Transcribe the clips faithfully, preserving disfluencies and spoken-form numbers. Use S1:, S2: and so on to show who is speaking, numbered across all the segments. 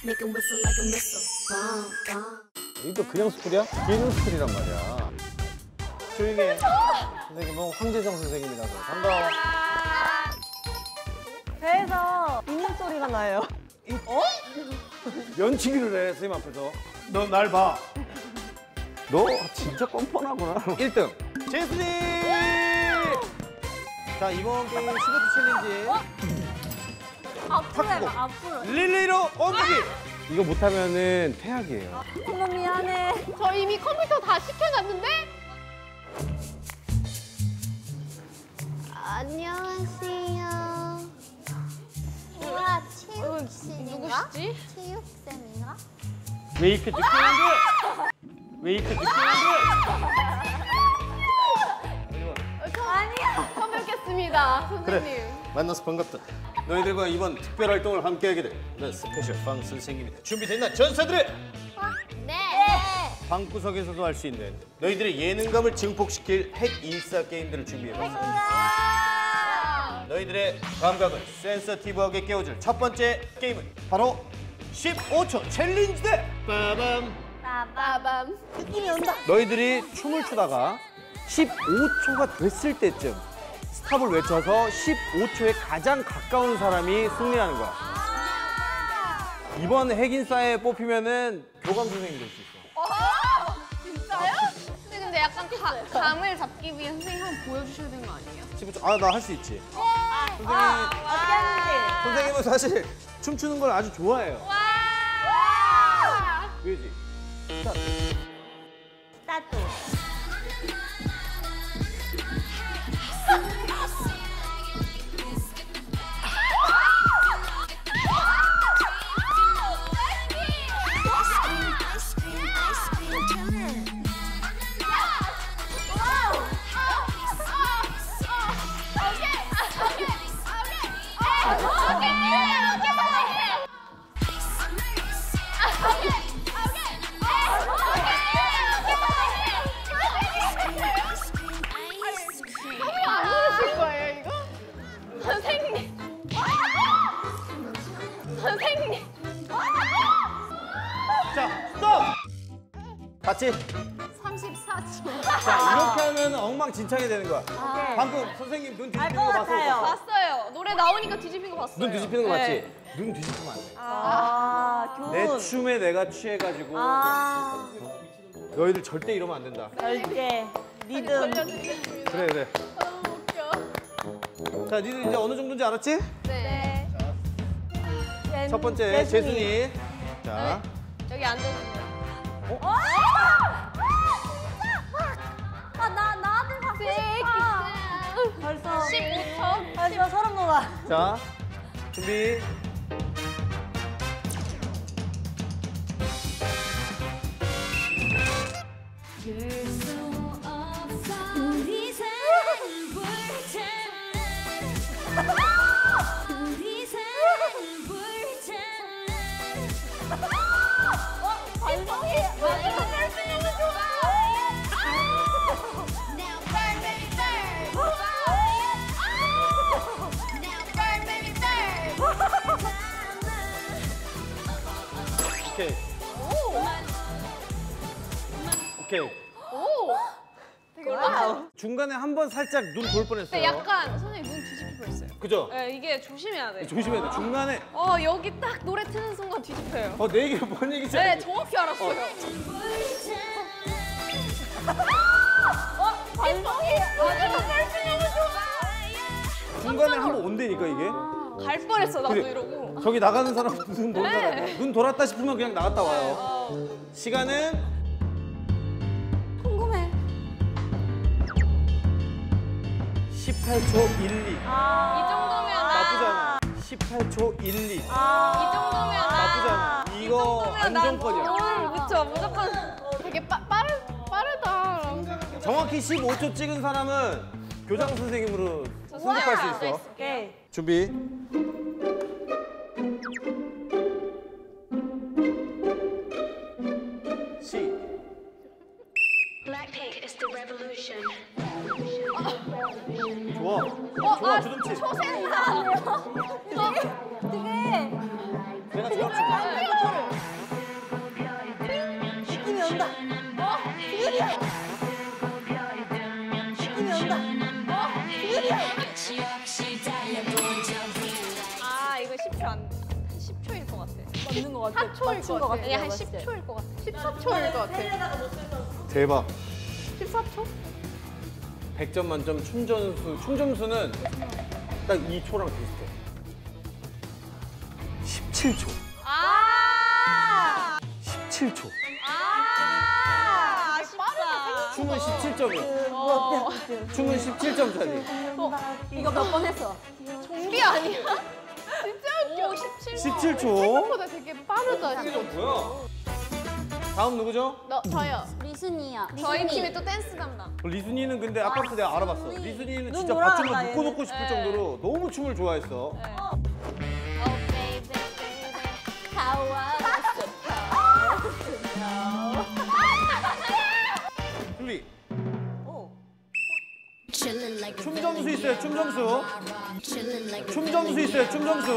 S1: 이거 그냥 스쿨이야? 기능 스쿨이란 말이야. 조용히 해. 선생님은 황재성 선생님이라고. 반가워.
S2: 배에서 있는 소리가 나요.
S1: 어? 면치기를 해, 선생님 앞에서. 너 날 봐. 너 진짜 뻔뻔하구나. 일 등. 제스님! 자, 이번 게임 시그트 챌린지.
S2: 앞으로
S1: 탁구.
S2: 해봐, 앞으로.
S1: 릴리로 옮기기! 이거 못하면은 퇴학이에요.
S2: 어머, 미안해.
S3: 저 이미 컴퓨터 다 시켜놨는데?
S4: 안녕하세요. 우와, 체육쌤인가?
S3: 누구시지?
S4: 체육쌤인가?
S1: 왜 이렇게 늦게 오는데? 왜 이렇게 늦게 오는데?
S3: 아니야. 처음 뵙겠습니다, 선생님.
S1: 그래, 만나서 반갑다. 너희들과 이번 특별 활동을 함께하게 된 난 스페셜 방 선생님이다. 준비됐나, 전사들의?
S4: 네.
S1: 방구석에서도 할 수 있는 너희들의 예능감을 증폭시킬 핵 인싸 게임들을 준비해봤어. 너희들의 감각을 센서티브하게 깨워줄 첫 번째 게임은 바로 십오 초 챌린지 대! 빠밤!
S3: 빠밤.
S2: 느낌이 온다.
S1: 너희들이 춤을 추다가 십오 초가 됐을 때쯤 스탑을 외쳐서 십오 초에 가장 가까운 사람이 승리하는 거야. 이번 핵인싸에 뽑히면은 교감 선생님이 될 수 있어.
S3: 어, 진짜요? 근데, 근데 약간 가, 감을 잡기 위해 선생님 한번 보여주셔야 되는 거 아니에요?
S1: 십오 초, 아, 나 할 수 있지. 선생님,
S2: 어떻게 하는지.
S1: 선생님은 사실 춤추는 걸 아주 좋아해요.
S3: 와!
S1: 그지?
S2: 따뚜.
S1: 자, 스톱! 봤지?
S3: 삼십사 초.
S1: 자, 이렇게 하면 엉망진창이 되는 거야.
S2: 오케이.
S1: 방금 선생님 눈 뒤집히는
S2: 알
S1: 거
S2: 것
S1: 봤어?
S2: 같아요.
S3: 봤어요. 노래 나오니까 뒤집힌 거 봤어요.
S1: 눈 뒤집히는 거 봤지?
S3: 네.
S1: 눈 뒤집히면 안 돼.
S2: 아, 교훈.
S1: 내 춤에 내가 취해가지고
S2: 아,
S1: 너희들 절대 이러면 안 된다.
S2: 절대. 리듬.
S3: 걸려드리겠습니다.
S1: 그래, 그래.
S3: 너무 웃겨.
S1: 자, 니들 이제 어느 정도인지 알았지?
S3: 네.
S2: 젠-
S1: 첫 번째, 재순이. 자,
S3: 여기 앉아주세요.
S2: 아, 나, 나한테 받고 싶다. 벌써.
S3: 십오 초.
S2: 벌써 소름 돋아.
S1: 자, 준비. 오케이. 오케이.
S3: 오. 되게
S2: 와우.
S1: 중간에 한 번 살짝 눈 돌 뻔했어요.
S3: 근데 약간 선생님 눈 뒤집힐 뻔했어요.
S1: 그죠?
S3: 네, 이게 조심해야 돼.
S1: 조심해야 돼. 중간에
S3: 어, 여기 딱 노래 트는 순간 뒤집혀요.
S1: 어, 내 얘기가 뭔 얘기지?
S3: 네, 정확히 알았어요. 어, 발성이 맞아. 발성이 너무 좋아.
S1: 중간에 한 번 온다니까 이게.
S3: 갈 뻔했어, 나도
S1: 그래.
S3: 이러고.
S1: 저기 나가는 사람 눈 돌
S3: 네.
S1: 사람. 눈 돌았다 싶으면 그냥 나갔다 와요.
S3: 어.
S1: 시간은
S2: 궁금해.
S1: 십팔 초 일이.
S2: 아,
S3: 이 정도면 나-
S1: 나쁘잖아. 십팔 초 일이.
S2: 아,
S3: 이 정도면 나-
S1: 나쁘잖아. 이거
S3: 정도면 난
S1: 안정권이야.
S3: 뭘 그쵸, 무조건 되게 빠, 빠르, 빠르다.
S1: 정확히 십오 초 찍은 사람은 교장 선생님으로 승급할 수 있어.
S2: 오케이.
S1: 준비. 시.
S5: Blackpink is the revolution.
S1: 좋아.
S3: 어,
S1: 좋아,
S3: 아,
S1: 주름치.
S3: 초생사.
S2: 되게.
S1: 내가 좋았지.
S3: 초 안, 한 십 초일 것 같아.
S2: 맞는 것 같아.
S3: 사 초일
S2: 맞춘
S3: 것 같아.
S2: 같아,
S3: 아니, 한
S2: 내가
S3: 십
S2: 봤을 때.
S3: 초일 것 같아. 십사 초일 것 같아.
S2: 헬레나가 못 들었어.
S1: 대박.
S3: 십사 초?
S1: 백 점 만점 충전수. 충전수는 딱 이 초랑 비슷해. 십칠 초.
S3: 아!
S1: 십칠 초.
S3: 아! 빠르다.
S1: 춤은 십칠 점이야.
S3: 어.
S1: 춤은 십칠 점짜리.
S2: 이거 몇 번 했어?
S3: 좀비 아니야? 진짜 웃겨. 오, 십칠 초.
S1: 십칠 초.
S3: 생각보다 되게 빠르다.
S1: 이거 뭐야? 다음 누구죠?
S3: 너, 저요.
S4: 리순이야.
S3: 저희 팀이 또 댄스 담당.
S1: 리순이는 근데 아까부터 내가 알아봤어. 리순이는
S2: 눈
S1: 진짜
S2: 돌아간다,
S1: 받침을
S2: 얘는.
S1: 묶어놓고 싶을
S3: 네.
S1: 정도로 너무 춤을 좋아했어.
S3: 네.
S4: Oh baby baby how I
S1: 준비.
S2: 오.
S1: 춤 점수 있어요. 춤 점수. 춤 점수 있어요. 춤 점수.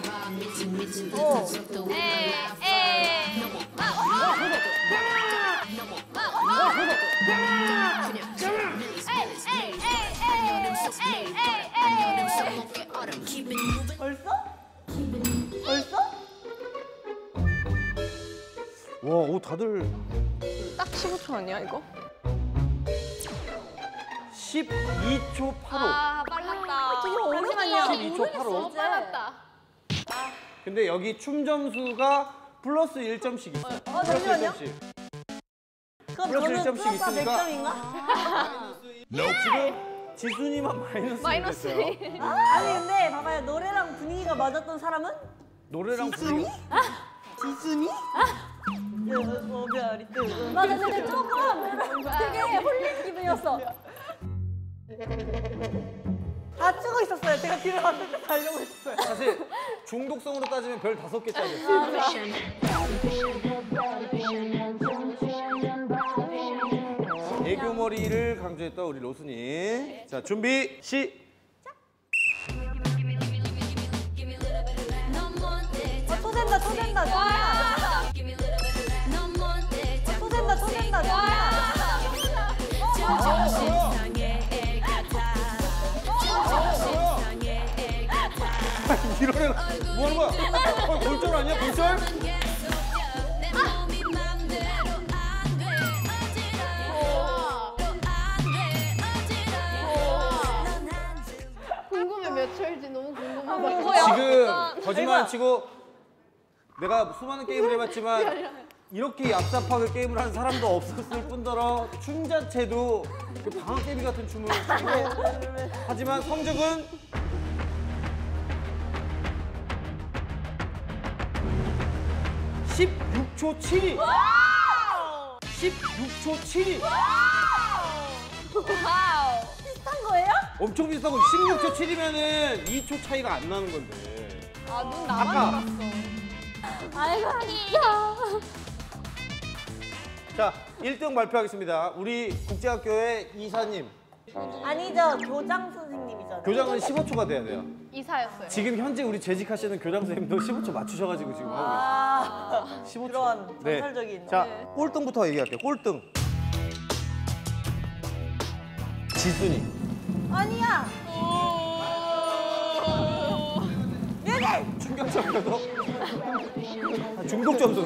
S2: 오.
S3: 에이, 에이.
S2: 벌써? 벌써?
S1: 와, 오 다들
S3: 딱 십오 초 아니야, 이거?
S1: 십이 초 팔 호.
S3: 아, 빨랐다.
S2: 잠시만요.
S1: 십이 초 팔 호.
S3: 너무 빨랐다.
S1: 근데 여기 춤 점수가 플러스 일 점씩 있어.
S2: 어,
S1: 플러스 일
S2: 잠시만요.
S1: 점씩.
S2: 그럼
S1: 플러스 일
S2: 저는
S1: 점씩
S2: 플러스 백
S1: 있으니까.
S2: 점인가?
S1: 지금 지순이만 마이너스.
S3: 마이너스
S1: 됐어요.
S3: 일.
S2: 아니 근데 봐봐요. 노래랑 분위기가 맞았던 사람은?
S1: 노래랑
S2: 지순이?
S1: 분위기.
S2: 지순이? 여보별이 뜨고. 맞아, 근데 조금 되게 홀린 기분이었어. 다 추고 있었어요. 제가 뒤를 봤을 때 달려고 했어요.
S1: 사실 중독성으로 따지면 별 다섯 개짜리. 애교머리를 강조했던 우리 로순이. 자, 준비 시작.
S2: 어, 토된다, 토된다, 토된다. 토된다, 토된다, 토된다.
S1: 이런 애가 뭐 하는 거야? 어, 골절 아니야? 골절?
S3: 궁금해, 몇 초일지 너무 궁금하다.
S1: 지금 거짓말 안 치고 내가 수많은 게임을 해봤지만 이렇게 얍삽하게 게임을 하는 사람도 없었을 뿐더러 춤 자체도 그 방학개비 같은 춤을 추고 하지만 성적은 십육 초 칠이. 십육 초 칠이.
S3: 와우.
S2: 비슷한 거예요?
S1: 엄청 비슷하고 십육 초 칠이면은 이 초 차이가 안 나는 건데.
S3: 아, 눈 나만
S1: 아까.
S3: 알았어.
S2: 아이고, 진짜.
S1: 자, 일 등 발표하겠습니다. 우리 국제학교의 이사님.
S2: 아니죠, 교장 선생님이잖아요.
S1: 교장은 십오 초가 돼야 돼요.
S3: 이사였어요.
S1: 지금 현재 우리 재직하시는 교장 선생님도 십오 초 맞추셔가지고 지금 하고
S2: 아,
S1: 계세요. 십오 초.
S2: 그런
S1: 네.
S2: 전설적인.
S1: 자,
S3: 네.
S1: 꼴등부터 얘기할게요. 꼴등. 지순이.
S2: 아니야. 얘네.
S1: 충격적이어도 아, 중독 점수.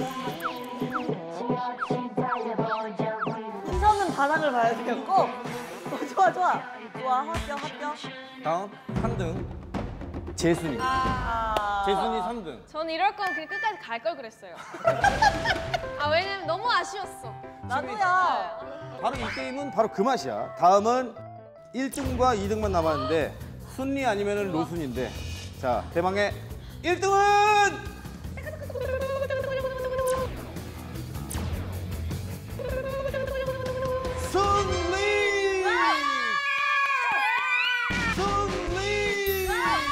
S2: 시선은 바닥을 봐야 되겠고. 어, 좋아, 좋아. 좋아, 합격, 합격.
S1: 다음 삼 등. 재순이.
S2: 아.
S1: 재순이 삼 등.
S3: 전 이럴 거면 그냥 끝까지 갈 걸 그랬어요. 아, 왜냐면 너무 아쉬웠어.
S2: 나도야.
S1: 바로 이 게임은 바로 그 맛이야. 다음은 일 등과 이 등만 남았는데 순리 아니면 로순인데 자, 대망의 일 등은 순리! 순리!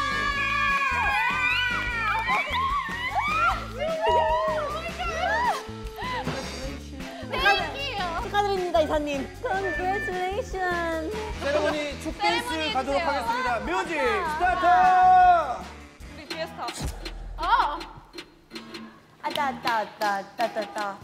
S2: 축하드립니다, 이사님. Congratulations.
S1: 세레머니 축 댄스
S3: 세레머니
S1: 가도록
S3: 해주세요.
S1: 하겠습니다. 뮤직 스타트!
S3: 우리 뒤에서 다. 어!
S2: 아따, 아따, 아따, 아따, 아따.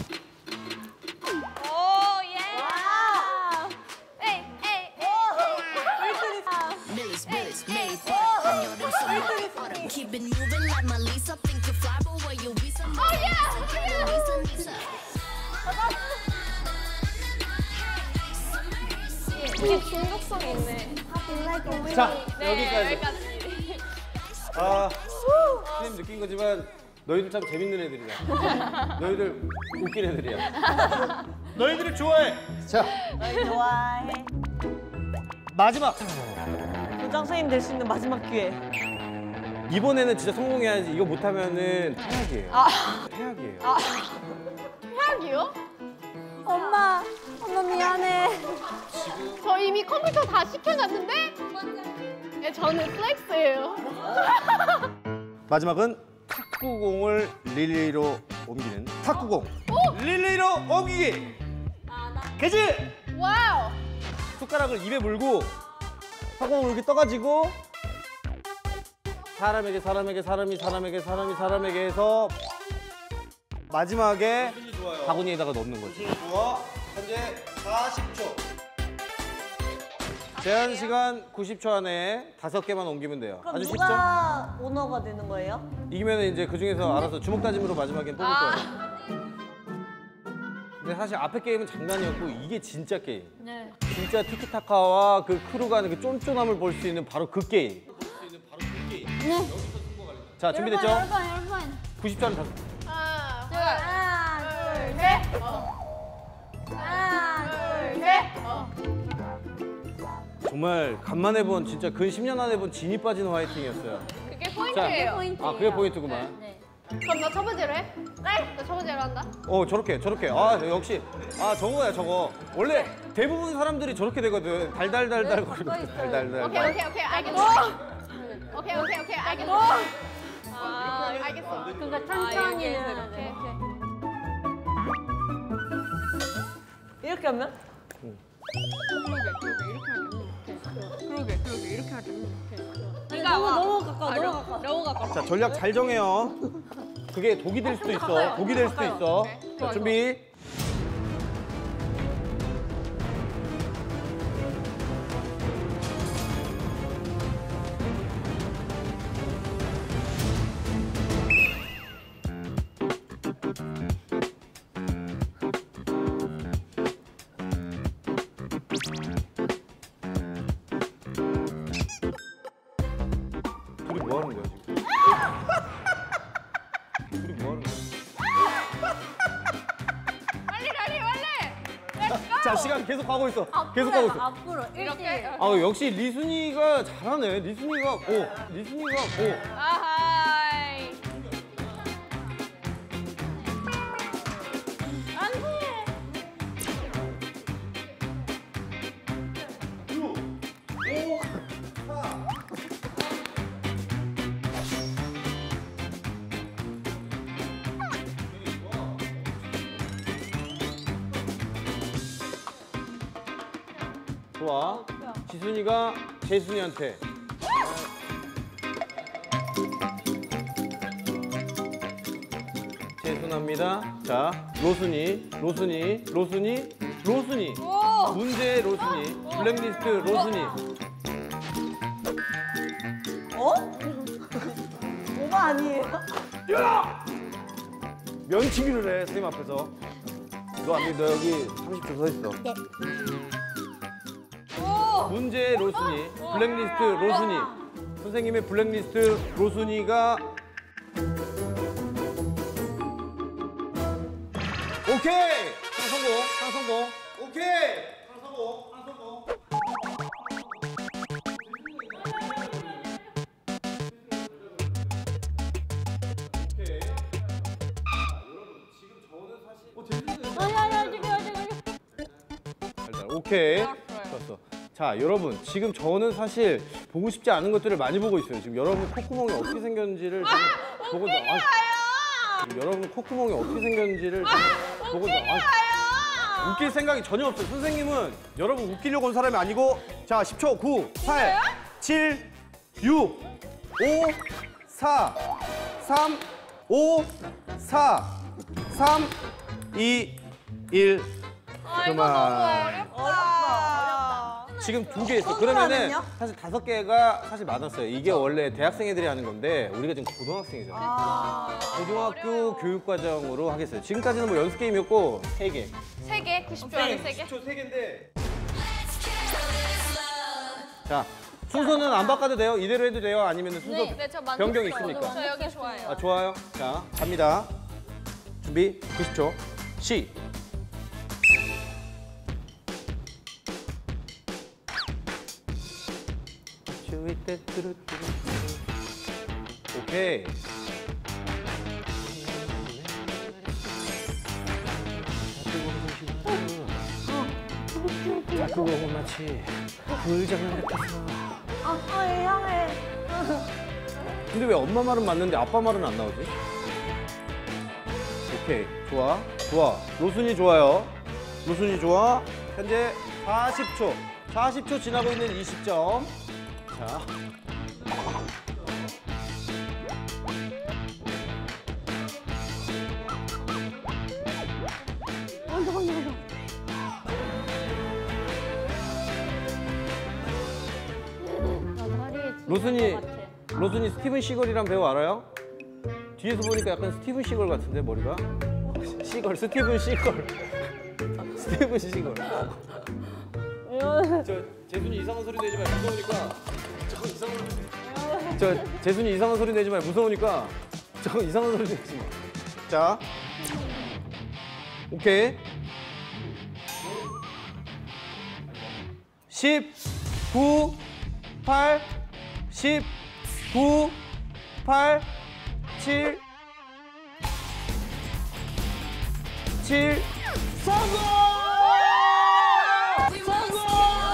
S3: 오, 예!
S2: 와우.
S3: 에이, 에이, 에이.
S2: 어,
S5: Millis, Millis, made that. I know them so much. Keep it
S3: 이게 중독성이 있네.
S1: 자,
S3: 네,
S1: 여기까지.
S3: 여기까지.
S1: 아, 선생님 느낀 거지만 너희들 참 재밌는 애들이야. 너희들 웃긴 애들이야. 너희들을 좋아해. 자,
S2: 널 좋아해.
S1: 마지막.
S2: 교장 선생님 될 수 있는 마지막 기회.
S1: 이번에는 진짜 성공해야지. 이거 못하면은 퇴학이에요.
S3: 아.
S1: 퇴학이에요.
S3: 아, 해학이요?
S4: 엄마, 엄마 미안해.
S3: 저 이미 컴퓨터 다 시켜놨는데? 네, 저는 플렉스예요.
S1: 마지막은 탁구공을 릴리로 옮기는 탁구공. 릴리로 옮기기. 개지.
S3: 와우.
S1: 숟가락을 입에 물고 탁구공을 이렇게 떠가지고 사람에게 사람에게 사람이 사람에게 사람이 사람에게 해서 마지막에 바구니에다가 넣는 거지. 좋아. 현재 사십 초. 제한 시간 구십 초 안에 다섯 개만 옮기면 돼요.
S2: 그럼
S1: 아주 쉽죠?
S2: 누가 오너가 되는 거예요?
S1: 이기면 이제 그 중에서 알아서 주먹 다짐으로 마지막엔 뽑을
S3: 아.
S1: 거예요. 근데 사실 앞에 게임은 장난이었고 이게 진짜 게임.
S4: 네.
S1: 진짜 티키타카와 그 크루가 하는 그 쫀쫀함을 볼 수 있는 바로 그 게임.
S4: 네.
S1: 자, 준비됐죠?
S4: 여러분, 여러분, 여러분.
S1: 구십 초 안에 다섯.
S3: 하나,
S4: 하나,
S3: 둘,
S4: 둘,
S3: 셋. 어.
S4: 하나,
S3: 둘,
S4: 둘,
S3: 셋. 어.
S1: 정말 간만에 본 진짜 근 십 년 안에 본 진이 빠진 화이팅이었어요.
S3: 그게 포인트예요.
S4: 포인트.
S1: 아, 그게 포인트구만.
S4: 네.
S3: 그럼 나 첫 번째로 해? 네. 나 첫 번째로 한다.
S1: 어, 저렇게 저렇게. 아, 역시. 아, 저거야, 저거. 원래 대부분 사람들이 저렇게 되거든. 달달달달 거리고 달달달달.
S3: 오케이, 오케이, 오케이. 알겠어. 오케이, 오케이, 오케이. 알겠어. 아, 알겠어.
S4: 그러니까 천천히.
S3: 이렇게, 이렇게.
S2: 이렇게 하면?
S3: 네가 와.
S2: 너무 가까워, 너무 가까워.
S3: 너무 가까워.
S1: 자, 전략 잘 정해요. 그게 독이 될 수도 있어. 독이 될 수도 있어. 자, 준비. 둘이 뭐 하는 거야, 지금? 둘이 뭐 하는 거야?
S3: 빨리, 빨리, 빨리. Let's go.
S1: 자, 시간 계속 가고 있어. 계속 가고 있어.
S4: 앞으로
S3: 이렇게.
S4: 이렇게.
S1: 아, 역시 리순이가 잘하네. 리순이가, 오, 리순이가, 오.
S3: 아하이.
S1: 좋아. 지순이가 재순이한테. 재순합니다. 자, 로순이, 로순이, 로순이, 로순이.
S3: 오.
S1: 문제 로순이, 블랙리스트 로순이.
S2: 어? 오바 아니에요?
S1: 면치기를 해, 선생님 앞에서. 너 안 돼, 너 여기 삼십 초 서 있어.
S3: 오.
S1: 문제 로순이, 블랙리스트 로순이. 선생님의 블랙리스트 로순이가 오케이! 하나 성공, 하나 성공. 오케이! 하나 성공, 하나 성공. 오케이. 자, 여러분, 지금 저는 사실 어, 재밌는데?
S4: 야야야 지금 지금.
S1: 일단 오케이. 좋았어. 자, 여러분, 지금 저는 사실 보고 싶지 않은 것들을 많이 보고 있어요. 지금 여러분 콧구멍이 어떻게 생겼는지를 지금 보고 나. 아, 지금 여러분 콧구멍이 어떻게 생겼는지를 지금 보고 나. 아, 웃길 생각이 전혀 없어요. 선생님은 여러분 웃기려고 온 사람이 아니고, 자, 십 초, 구, 팔, 칠, 육, 오, 사, 삼, 오, 사, 삼, 이, 일.
S3: 아, 이거
S1: 그만.
S3: 너무 어렵다.
S2: 어렵다.
S1: 지금 두 개 있어.
S2: 손으로
S1: 그러면은
S2: 하면요?
S1: 사실 다섯 개가 사실 많았어요. 이게 원래 대학생 애들이 하는 건데 우리가 지금 고등학생이잖아.
S2: 아,
S1: 고등학교 교육과정으로 하겠어요. 지금까지는 뭐 연습 게임이었고 세 개.
S3: 세 개, 구십 초 안에 세 개.
S1: 초 세 개인데. 자, 순서는 안 바꿔도 돼요? 이대로 해도 돼요? 아니면 순서
S3: 네, 저 만족.
S1: 변경이 있습니까?
S3: 저 여기 좋아요.
S1: 아, 좋아요. 자, 갑니다. 준비 구십 초. 시. 오케이. 자꾸 보면 마치 불장난 같아서.
S2: 아빠의 향해.
S1: 근데 왜 엄마 말은 맞는데 아빠 말은 안 나오지? 오케이, 좋아, 좋아. 로순이 좋아요. 로순이 좋아. 현재 사십 초. 사십 초 지나고 있는 이십 점. 자. 로순이, 로순이 스티븐 시걸이란 배우 알아요? 뒤에서 보니까 약간 스티븐 시걸 같은데 머리가? 시걸, 스티븐 시걸. 스티븐 시걸. 저 재순이 이상한 소리 내지 말 무서우니까. 저 이상한. 저 재순이 이상한 소리 내지 말 무서우니까. 저 이상한 소리 내지 마. 자, 오케이. 십, 구, 팔, 십, 구, 팔, 칠, 칠, 성공! 성공!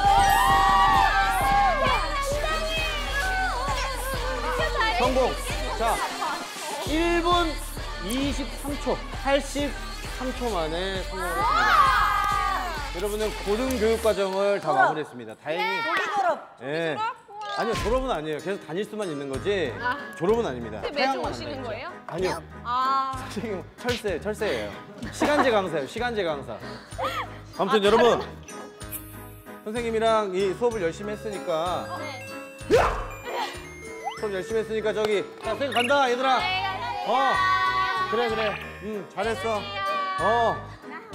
S1: 성공! 자, 일 분 이십삼 초, 팔십삼 초 만에 성공을 했습니다. 여러분은 고등교육과정을 다 마무리했습니다. 다행히.
S2: 조기 졸업.
S1: 예. 아니요, 졸업은 아니에요. 계속 다닐 수만 있는 거지. 졸업은 아닙니다.
S3: 매주
S1: 태양만
S3: 오시는
S1: 한다
S3: 거예요?
S1: 했죠. 아니요.
S3: 아,
S1: 지금 철새, 철새예요. 시간제 강사예요, 시간제 강사. 아무튼 여러분, 선생님이랑 이 수업을 열심히 했으니까 수업 열심히 했으니까 저기 자, 선생님 간다, 얘들아. 어, 그래, 그래. 응, 잘했어. 어.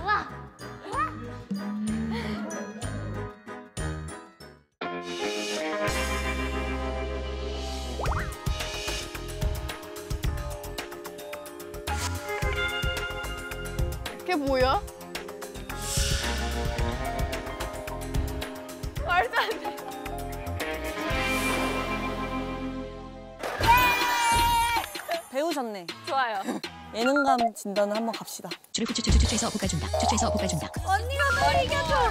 S3: 그게 뭐야? 말도 안 돼.
S2: 배우셨네.
S3: 좋아요.
S2: 예능감 진단을 한번 갑시다.
S5: 줄을 추추추추추에서 볶아준다. 추추에서 볶아준다.
S3: 언니가 널 이겨줘.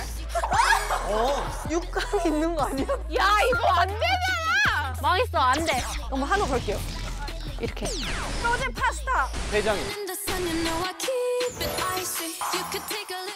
S2: 육감이 있는 거 아니야?
S3: 야, 이거 안 되잖아. 망했어, 안 돼.
S2: 한번 하나 걸게요.
S3: 이렇게. 소제 파스타.
S1: 대장이.
S5: In the sun, you know I keep it icy. You could take a